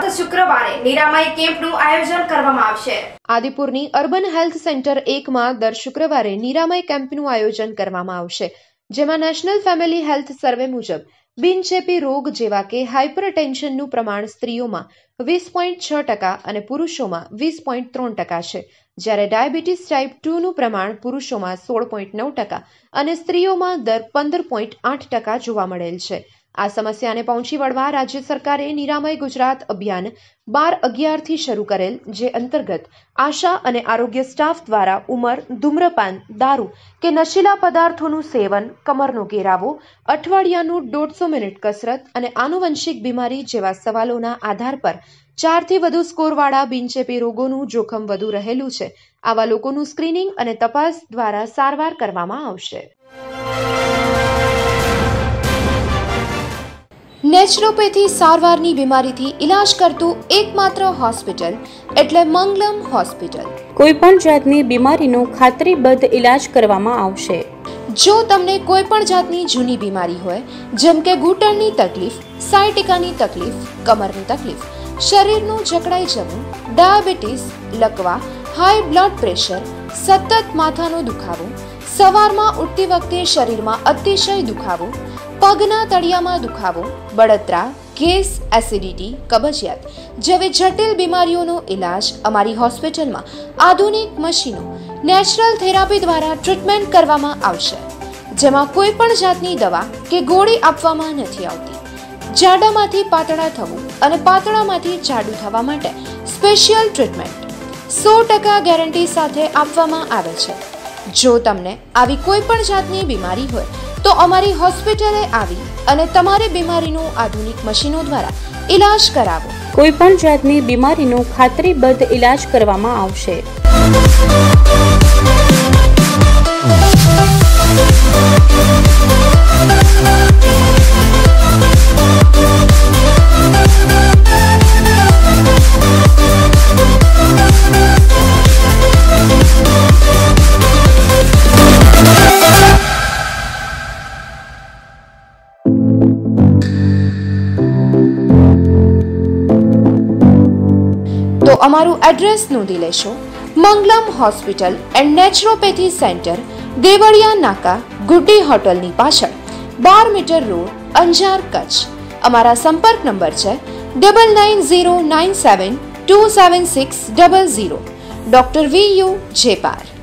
દર શુક્રવારે નિરામય કેમ્પનું આયોજન કરવામાં આવશે। આદિપુરની અર્બન હેલ્થ સેન્ટર 1 માં દર શુક્રવારે નિરામય કેમ્પનું આયોજન કરવામાં આવશે, જેમાં નેશનલ ફેમિલી હેલ્થ સર્વે મુજબ બિનચેપી રોગ જેવા કે હાઇપરટેન્શનનું પ્રમાણ સ્ત્રીઓમાં 20.6% અને પુરુષોમાં 20.3% છે, જ્યારે ડાયાબિટીસ ટાઈપ 2નું પ્રમાણ પુરુષોમાં 16.9% અને સ્ત્રીઓમાં દર 15.8% જોવા મળેલ છે। આ સમસ્યાને પહોંચી વળવા રાજ્ય સરકારે નિરામય ગુજરાત અભિયાન 12-11 થી શરૂ કરેલ, જે અંતર્ગત આશા અને આરોગ્ય સ્ટાફ દ્વારા ઉંમર, ધૂમ્રપાન, દારૂ કે નશીલા પદાર્થોનું સેવન, કમરનો ઘેરાવો, અઠવાડિયાનું 150 મિનિટ કસરત અને આનુવંશિક બીમારી જેવા સવાલોના આધાર પર 4 થી વધુ સ્કોરવાળા બિનચેપી રોગોનું જોખમ વધુ રહેલું છે, આવા લોકોનું સ્ક્રીનિંગ અને તપાસ દ્વારા સારવાર કરવામાં આવશે। નેચરોપેથી સારવારની બીમારીથી ઇલાજ કરતું એકમાત્ર હોસ્પિટલ એટલે મંગલમ હોસ્પિટલ। કોઈપણ જાતની બીમારીનો ખાતરીબદ્ધ ઇલાજ કરવામાં આવશે। જો તમને કોઈપણ જાતની જૂની બીમારી હોય, જેમ કે ઘૂંટણની તકલીફ, સાયટિકાની તકલીફ, કમરની તકલીફ, શરીરનું જકડાઈ જવું, ડાયાબિટીસ, લકવા, હાઈ બ્લડ પ્રેશર, સતત માથાનો દુખાવો, સવારમાં ઉઠતી વખતે શરીરમાં અતિશય દુખાવો, પગના તળિયામાં દુખાવો, બળતરા, ગેસ, એસિડિટી, કબજિયાત જેવી જટિલ બીમારીઓનો ઇલાજ અમારી હોસ્પિટલમાં આધુનિક મશીનો, નેચરલ થેરાપી દ્વારા ટ્રીટમેન્ટ કરવામાં આવશે, જેમાં કોઈ પણ જાતની દવા કે ગોળી આપવામાં નથી આવતી। જાડામાંથી પાતળા થવું અને પાતળામાંથી જાડું થવા માટે સ્પેશિયલ ટ્રીટમેન્ટ 100% ગેરંટી સાથે આપવામાં આવે છે। જો તમને આવી કોઈ પણ જાતની બીમારી હોય તો અમારી હોસ્પિટલે આવી અને તમારી બીમારીનું આધુનિક મશીનો દ્વારા ઇલાજ કરાવો। કોઈ પણ જાતની બીમારીનો ખાતરીબદ્ધ ઇલાજ કરવામાં આવશે। તો અમારું એડ્રેસ નોંધી લેશો। Mangalam hospital and naturopathy centre, Devaliya નાકા, ગુડ્ડી હોટલની પાછળ, 12 મીટર રોડ, અંજાર, કચ્છ। અમારા સંપર્ક નંબર છે 9909727600। Doctor VU Jepar.